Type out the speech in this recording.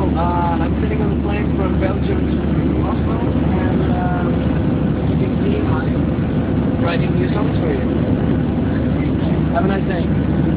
I'm sitting on a plane from Belgium to Oslo, and you can see I'm writing new songs for you. Have a nice day.